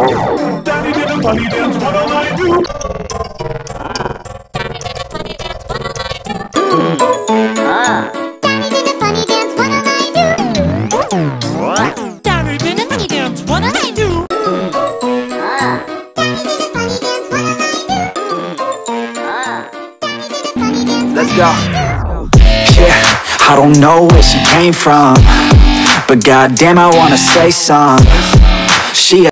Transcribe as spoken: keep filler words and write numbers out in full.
Daddy did a funny dance, what'll I do? Daddy did a funny dance, what'll I do? Let's go. Yeah, I don't know where she came from, but goddamn I wanna say some. She